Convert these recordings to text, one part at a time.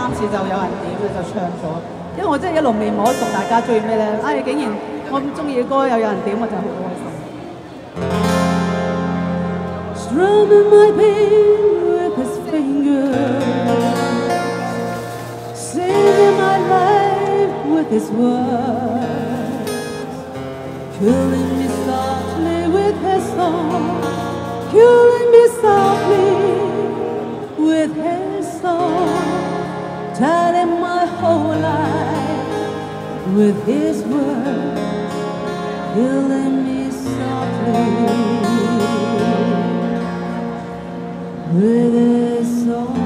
3次就有人點咧就唱咗，因為我真係一路未摸熟大家中意咩咧，竟然我咁中意嘅歌有人點我就好開心。Strumming my pain with his fingers, singing my life with his words, killing me softly with his song, killing me softly with his song, telling my whole life with his words, killing me softly with his song.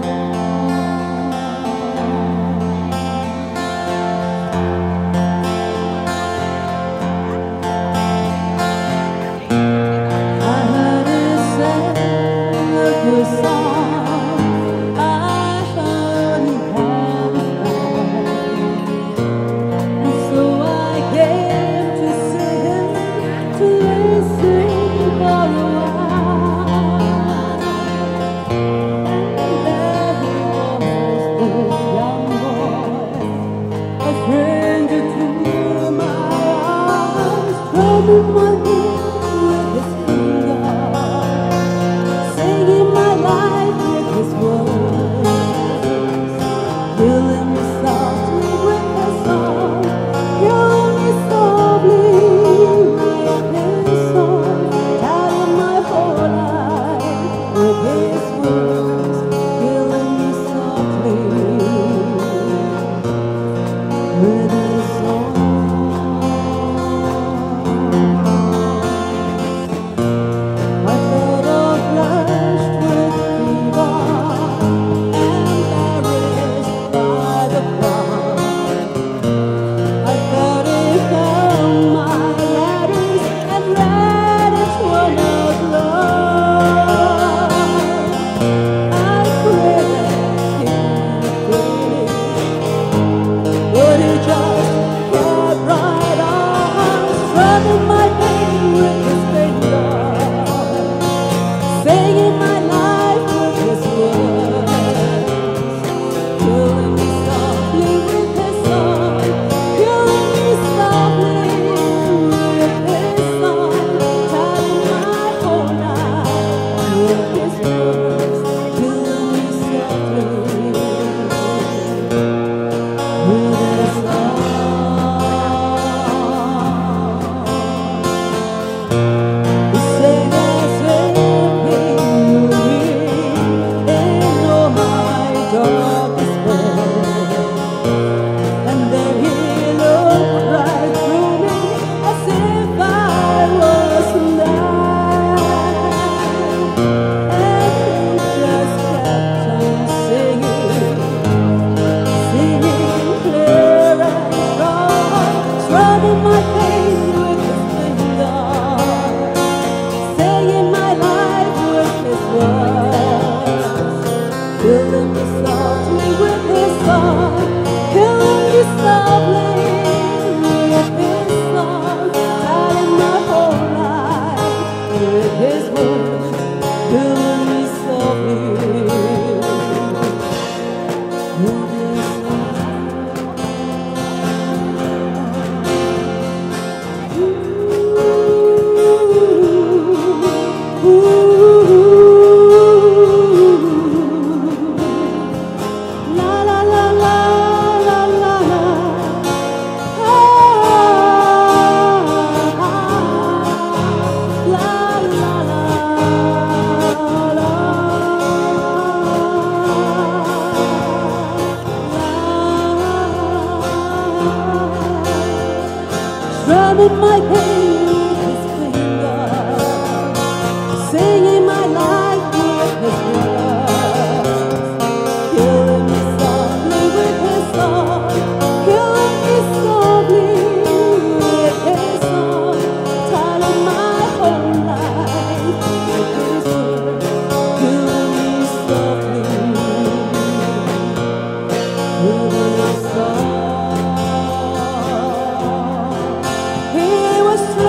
I heard him sing a good song. I heard him have a friend, and so I came to see him, to listen for a while. And there he was, this young boy, a stranger to my arms, drumming my beat with his fingers, singing my life with his words, killing me softly with his song, killing me softly with his song, telling my whole life with his words, killing me softly with his song. My photo flushed with fever, embarrassed by the crowd. I thought he found my letters and read each one out loud. I prayed that he would finish, but he just kept right on, strumming my pain with his fingers, singing my life with his words, killing me softly with his song, killing me softly with his song, telling my whole life with his words, killing me softly with his song. He sang as if he knew me in all my dark despair, and then he looked right through me as if I was alive, and he just kept on singing, singing clear and strong, strumming my pain with his fingers, singing my life with his words, killing me softly with his song, killing me softly with his song, telling my whole life with his words, killing me softly with his song. La la la la la la la. La la la la. Strumming my pain with his fingers, singing my life with his words, killing me softly with his song, killing me softly with his song, telling my whole life with his words, killing me softly with his song. He was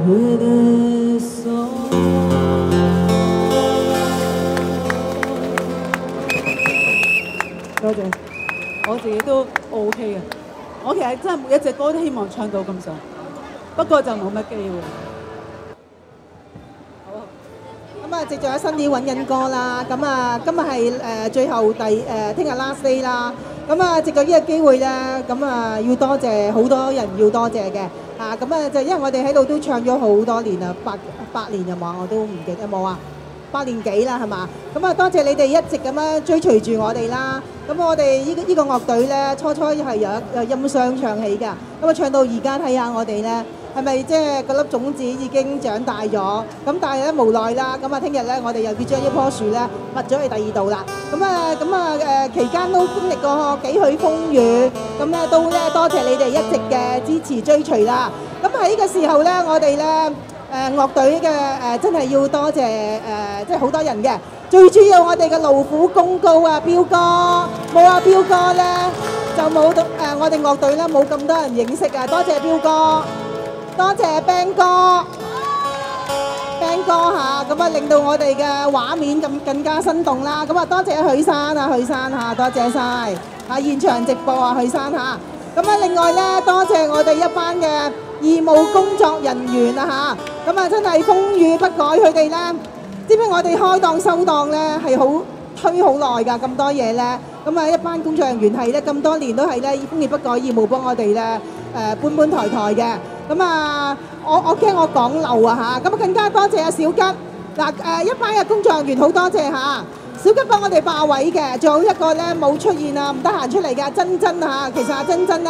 with his song。多謝，我自己都 OK 嘅。我其實真係每一隻歌都希望唱到咁上，不過就冇乜機會。 咁啊，藉住喺新年揾緊歌啦，咁啊，今日係最後聽日 last day 啦。咁啊，藉住呢個機會咧，咁啊要多謝好多人要多謝嘅嚇。咁啊就因為我哋喺度都唱咗好多年啦，八年有冇啊？我都唔記得有冇啊？8年幾啦係嘛？咁啊多謝你哋一直咁樣追隨住我哋啦。咁我哋呢個樂隊咧，初係有音箱唱起㗎。咁啊唱到而家睇下我哋咧。係咪即係嗰粒種子已經長大咗？咁但係咧無奈啦，咁啊聽日咧我哋又要將一棵樹咧拔咗去第二度啦。咁期間都經歷過幾許風雨，咁咧都咧多謝你哋一直嘅支持追隨啦。咁喺呢個時候咧，我哋咧樂隊嘅真係要多謝即係好多人嘅。最主要我哋嘅勞苦功高啊，彪哥冇啊，彪哥咧就冇我哋樂隊咧冇咁多人認識啊，多謝彪哥。多謝 Ben 哥嚇，咁啊令到我哋嘅畫面更加生動啦。咁啊多謝許生嚇，多謝晒嚇現場直播啊，許生嚇。咁啊另外咧，多謝我哋一班嘅義務工作人員啊嚇。咁啊真係風雨不改，佢哋咧，知唔知我哋開檔收檔咧係推好耐㗎，咁多嘢咧。咁啊一班工作人員係咧咁多年都係咧風雨不改，義務幫我哋咧搬抬嘅。咁啊，我驚我講漏啊嚇，咁更加多謝阿小吉嗱一班嘅工作人員好多謝嚇，小吉幫我哋霸位嘅，仲有一個咧冇出現啊，唔得閒出嚟嘅珍珍嚇，其實阿珍珍咧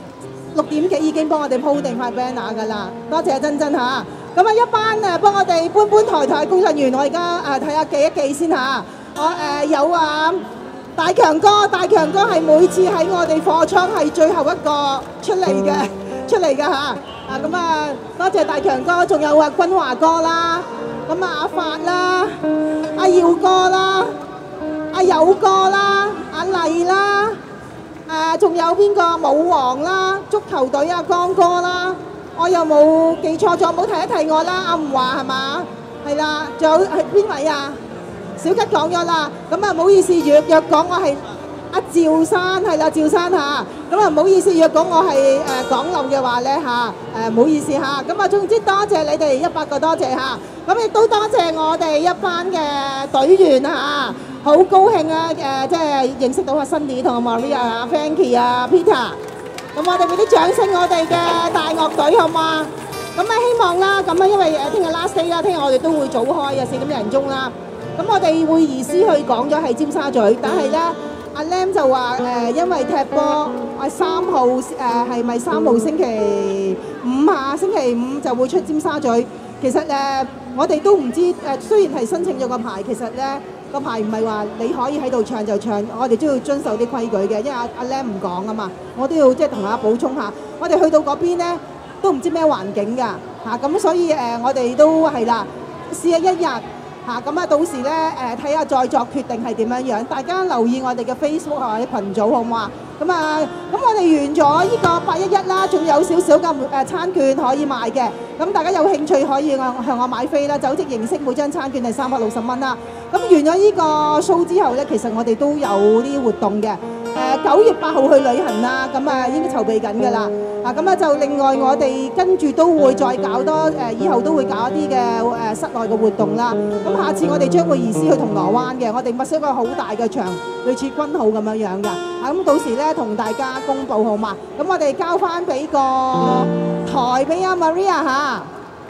6點幾已經幫我哋鋪定塊 banner 㗎啦，多謝阿珍珍嚇。咁啊一班幫我哋搬抬工作人員，我而家睇下記一記先嚇，我有啊大強哥係每次喺我哋貨倉係最後一個出嚟㗎嚇。咁啊，多謝大強哥，仲有啊君華哥啦，咁啊阿發啦，阿耀哥啦，阿友哥啦，阿麗啦，仲有邊個武王啦，足球隊阿江哥啦，我又冇記錯咗，冇提一提我啦，阿吳華係嘛？係啦，仲有係邊位啊？小吉講咗啦，咁啊唔好意思，若講我係。阿趙生係啦，趙生嚇，咁啊唔好意思，若果我係講漏嘅話咧嚇，唔好意思嚇，咁啊總之多謝你哋100個多謝嚇，咁亦都多謝我哋一班嘅隊員嚇，好高興啊即係認識到阿 Cindy 同阿 Maria 啊、Frankie 啊、Peter， 咁我哋俾啲掌聲我哋嘅大樂隊好嘛？咁啊希望啦，咁啊因為聽日 last day 啦，聽日我哋都會早開啊4點零鐘啦，咁我哋會移師去講咗係尖沙咀，但係咧。阿 Lam 就話因為踢波，3號係咪3號星期五下星期五就會出尖沙咀？其實我哋都唔知雖然係申請咗個牌，其實咧個牌唔係話你可以喺度唱就唱，我哋都要遵守啲規矩嘅，因為阿 Lam 唔講啊嘛，我都要即係同大家補充下。我哋去到嗰邊咧都唔知咩環境㗎嚇，咁所以我哋都係啦，試下1日。咁啊，到時咧睇下再作決定係點樣樣，大家留意我哋嘅 Facebook 或者群組好唔好啊？咁我哋完咗呢個811啦，仲有少少嘅餐券可以賣嘅，咁大家有興趣可以向我買飛啦，酒席形式每張餐券係360蚊啦。咁完咗呢個 show 之後咧，其實我哋都有啲活動嘅。9月8號去旅行啦，咁啊已經籌備緊㗎啦。咁啊就另外我哋跟住都會再搞多以後都會搞一啲嘅室內嘅活動啦。咁下次我哋將會移師去銅鑼灣嘅，我哋物色一個好大嘅場，類似君豪咁樣樣㗎。咁到時咧同大家公佈好嘛？咁我哋交翻俾個台俾阿 Maria 嚇。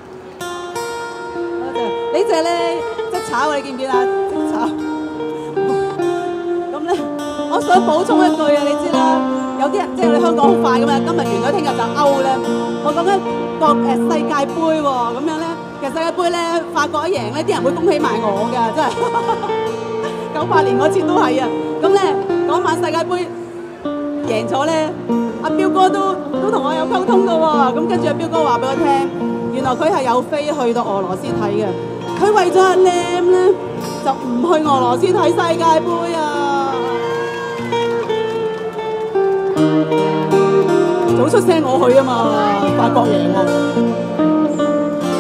多謝，呢隻咧即炒你見唔見啊？即炒。咁咧。我想補充一句啊，你知啦，有啲人即係你香港好快㗎嘛，今日完咗，聽日就歐咧。我講緊個世界盃喎，咁樣咧，其實世界盃咧，法國一贏咧，啲人會恭喜埋我㗎，真係。98年嗰次都係啊，咁咧嗰晚世界盃贏咗咧，阿彪哥都同我有溝通㗎喎，咁跟住阿彪哥話俾我聽，原來佢係有飛去到俄羅斯睇嘅，佢為咗阿 Lam 咧就唔去俄羅斯睇世界盃啊。早出聲我去啊嘛，法國贏喎。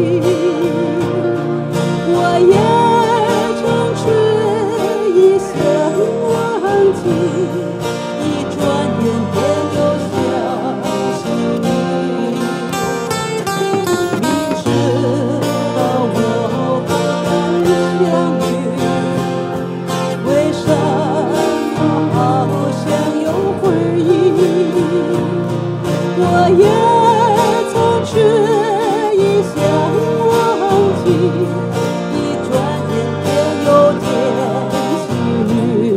我也曾迟疑想忘记，一转眼便又想起你。明知道我不敢相遇，为什么好像有回忆？我也曾迟疑想忘记，一转眼便又天起雨。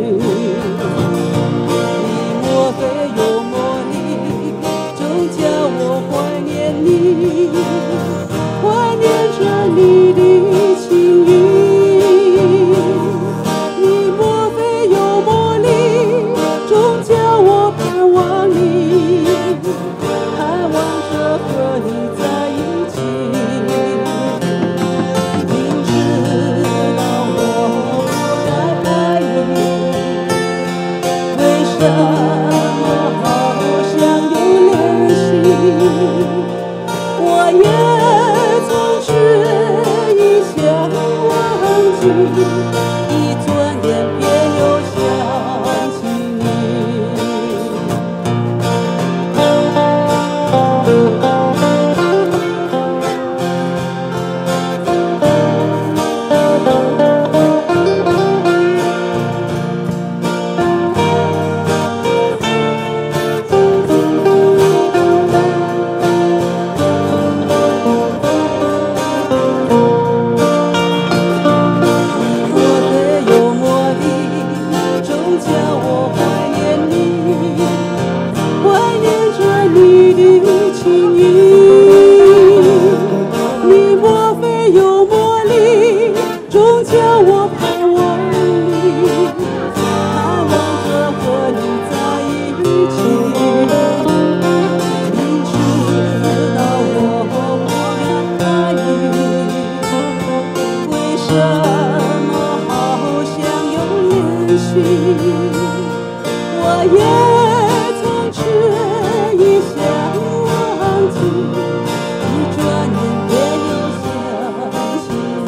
你莫非有魔力，总叫我怀念你，怀念着你的情意。你莫非有魔力，总叫我盼望你，盼望着和你在一起。明知道我不该爱你，为什么好像有联系？我也曾迟疑想忘记，一转眼便又想起你。你莫非有魔力，总叫我怀念你，怀念着你的情意。你莫非有魔力，总叫我盼望你，盼望着和你在一起。明知道我不该爱你，为什么好像有联系？我也曾迟疑想忘记，一转眼便又想起你。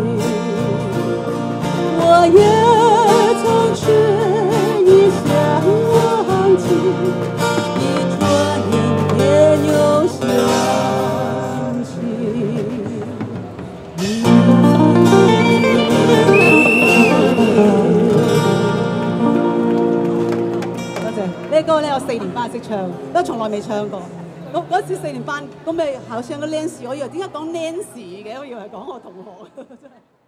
我也曾迟疑想忘记，一转眼便又想起你。多謝呢個歌咧，我4年班識唱，都從來未唱過。嗰時4年班，咁咪好像個 Nancy，我以為點解講 Nancy 嘅，我以為講我同學。真係